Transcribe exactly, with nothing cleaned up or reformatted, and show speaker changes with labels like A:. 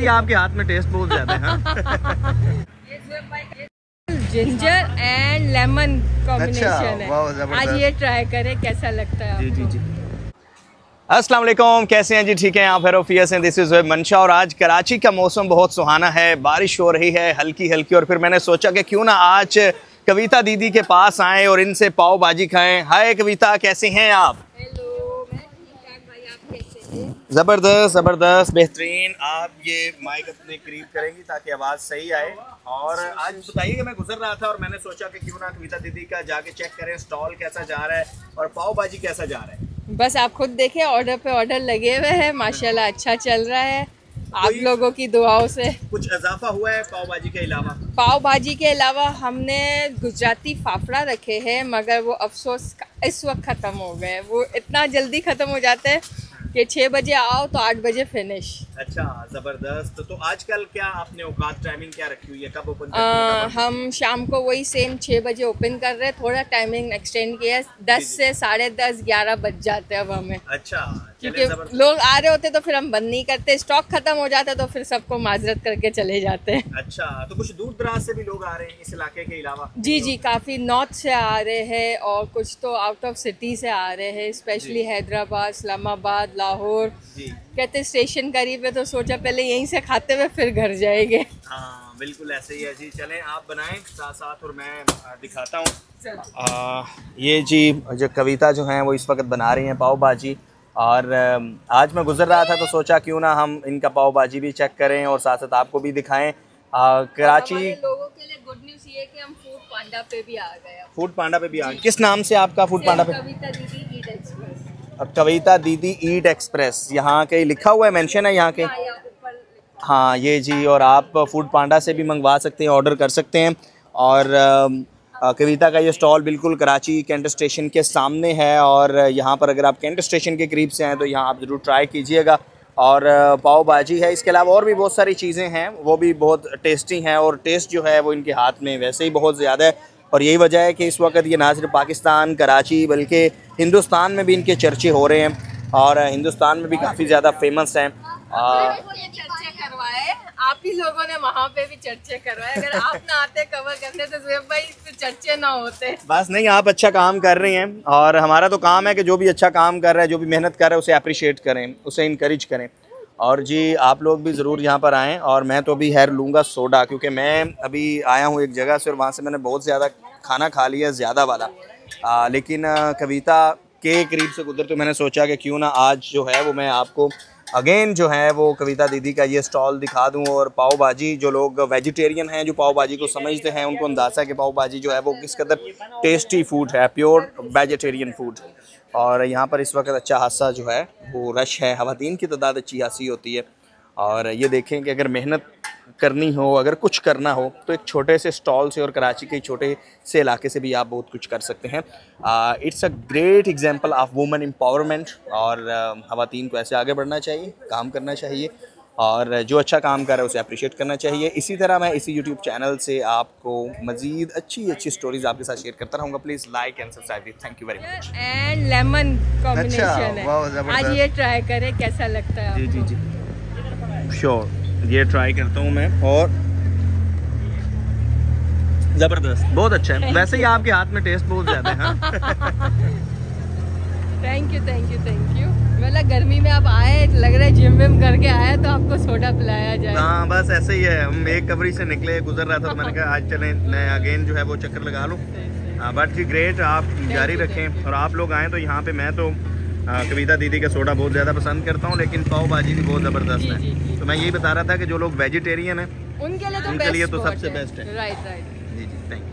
A: ही आपके हाथ में टेस्ट बहुत ज्यादा है।
B: जिंजर एंड लेमन कॉम्बिनेशन है। आज ये ट्राई करें कैसा लगता है।
A: जी जी जी। अस्सलाम वालेकुम, कैसे हैं जी? ठीक है, आप फेरोफियस हैं। दिस इज मंशा। और आज कराची का मौसम बहुत सुहाना है, बारिश हो रही है हल्की हल्की। और फिर मैंने सोचा कि क्यों ना आज कविता दीदी के पास आएँ और इनसे पाव भाजी खाएं। हाय कविता, कैसे हैं आप?
B: हेलो, मैं ठीक ठाक भाई, आप कैसे हैं?
A: ज़बरदस्त ज़बरदस्त, बेहतरीन। आप ये माइक अपने करीब करेंगी ताकि आवाज़ सही आए। और आज बताइए कि मैं गुजर रहा था और मैंने सोचा कि क्यों ना कविता दीदी का जाके चेक करें स्टॉल कैसा जा रहा है और पाव भाजी कैसा जा रहा है।
B: बस आप खुद देखें, ऑर्डर पे ऑर्डर लगे हुए हैं, माशाल्लाह अच्छा चल रहा है आप लोगों की दुआओं से।
A: कुछ इजाफा हुआ है पाव भाजी के अलावा?
B: पाव भाजी के अलावा हमने गुजराती फाफड़ा रखे हैं, मगर वो अफसोस इस वक्त ख़त्म हो गए। वो इतना जल्दी ख़त्म हो जाते हैं कि छः बजे आओ तो आठ बजे फिनिश।
A: अच्छा, ज़बरदस्त। तो आजकल क्या आपने औकात टाइमिंग क्या रखी हुई है, कब ओपन करते
B: हैं? हम शाम को वही सेम छः बजे ओपन कर रहे हैं, थोड़ा टाइमिंग एक्सटेंड किया है, दस से साढ़े दस ग्यारह बज जाते हैं अब हमें। अच्छा, क्योंकि लोग आ रहे होते तो फिर हम बंद नहीं करते, स्टॉक खत्म हो जाता तो फिर सबको माजरत करके चले जाते हैं।
A: अच्छा, तो कुछ दूर दराज से भी लोग आ रहे हैं इस इलाके के अलावा? जी
B: जी, काफ़ी नॉर्थ से आ रहे हैं और कुछ तो आउट ऑफ सिटी से आ रहे हैं, स्पेशली हैदराबाद, इस्लामाबाद, लाहौर। कहते स्टेशन करीब है तो सोचा पहले यहीं से खाते हुए फिर घर जाएंगे।
A: हाँ बिल्कुल ऐसे ही है जी। चलें आप बनाएं साथ साथ और मैं दिखाता हूँ। ये जी जो कविता जो हैं वो इस वक्त बना रही हैं पाव भाजी। और आज मैं गुजर रहा था तो सोचा क्यों ना हम इनका पाव भाजी भी चेक करें और साथ साथ आपको भी दिखाएं। कराची
B: लोगों के लिए गुड न्यूज़ ये है कि हम फूड पांडा पे भी आ गए।
A: फूड पांडा पे भी आ गए। किस नाम से आपका फूड पांडा पे?
B: कविता दीदी ईट एक्सप्रेस।
A: कविता दीदी ईट एक्सप्रेस यहाँ के लिखा हुआ है, मेंशन है यहाँ के। हाँ ये जी। और आप फूड पांडा से भी मंगवा सकते हैं, ऑर्डर कर सकते हैं। और कविता का ये स्टॉल बिल्कुल कराची कैंट स्टेशन के सामने है। और यहाँ पर अगर आप कैंट स्टेशन के करीब से हैं तो यहाँ आप ज़रूर ट्राई कीजिएगा। और पाव भाजी है, इसके अलावा और भी बहुत सारी चीज़ें हैं, वो भी बहुत टेस्टी हैं। और टेस्ट जो है वो इनके हाथ में वैसे ही बहुत ज़्यादा है। और यही वजह है कि इस वक्त ये ना सिर्फ पाकिस्तान कराची बल्कि हिंदुस्तान में भी इनके चर्चे हो रहे हैं और हिंदुस्तान में भी काफ़ी ज़्यादा फेमस हैं।
B: चर्चे करवाए आप ही लोगों ने, वहाँ पे भी चर्चे करवाए। अगर आप ना आते कवर करते तो ज़ुहैब भाई फिर चर्चे ना होते।
A: बस नहीं, आप अच्छा काम कर रही हैं और हमारा तो काम है कि जो भी अच्छा काम कर रहा है, जो भी मेहनत कर रहा है, उसे अप्रिशिएट करें, उसे इनकरेज करें। और जी आप लोग भी ज़रूर यहाँ पर आएँ। और मैं तो अभी खैर लूँगा सोडा, क्योंकि मैं अभी आया हूँ एक जगह से और वहाँ से मैंने बहुत ज़्यादा खाना खा लिया, ज़्यादा वाला। आ, लेकिन आ, कविता के करीब से गुजर तो मैंने सोचा कि क्यों ना आज जो है वो मैं आपको अगेन जो है वो कविता दीदी का ये स्टॉल दिखा दूँ। और पाव भाजी, जो लोग वेजिटेरियन हैं, जो पाव भाजी को समझते हैं, उनको अंदाज़ा है कि पाव भाजी जो है वो किस कदर टेस्टी फूड है, प्योर वेजिटेरियन फूड। और यहाँ पर इस वक्त अच्छा खासा जो है वो रश है, ख़वातीन की तादाद अच्छी खासी होती है। और ये देखें कि अगर मेहनत करनी हो, अगर कुछ करना हो तो एक छोटे से स्टॉल से और कराची के छोटे से इलाके से भी आप बहुत कुछ कर सकते हैं। It's a great example of women empowerment. और ख़वातीन को ऐसे आगे बढ़ना चाहिए, काम करना चाहिए और जो अच्छा काम कर रहा है उसे अप्रिशिएट करना चाहिए। इसी तरह मैं इसी यूट्यूब चैनल से आपको मज़ीद अच्छी अच्छी स्टोरीज आपके साथ शेयर करता रहूँगा। Please like and subscribe. Thank you very much.
B: And lemon combination है, आज ये ट्राई करें कैसा लगता है।
A: जी जी जी श्योर, ये ट्राई करता हूँ मैं। और ज़बरदस्त, बहुत अच्छा है। वैसे ही आपके हाथ में टेस्ट बहुत ज़्यादा है।
B: Thank you thank you thank you. मतलब गर्मी में आप आए, लग रहा है जिम विम करके आए तो आपको सोडा पिलाया जाए।
A: हाँ बस ऐसे ही है। हम एक कवरी से निकले, गुजर रहा था तो मैंने कहा आज चलें, मैं अगेन जो है वो चक्कर लगा लूँ। बट जी ग्रेट, आप जारी रखें और आप लोग आएँ तो यहाँ पे। मैं तो आ, कविता दीदी का सोडा बहुत ज़्यादा पसंद करता हूँ, लेकिन पाव भाजी भी बहुत ज़बरदस्त है। जी, जी, तो मैं यही बता रहा था कि जो लोग वेजिटेरियन हैं
B: उनके लिए तो
A: उनके लिए तो सबसे बेस्ट है।
B: Right right.
A: जी जी थैंक यू।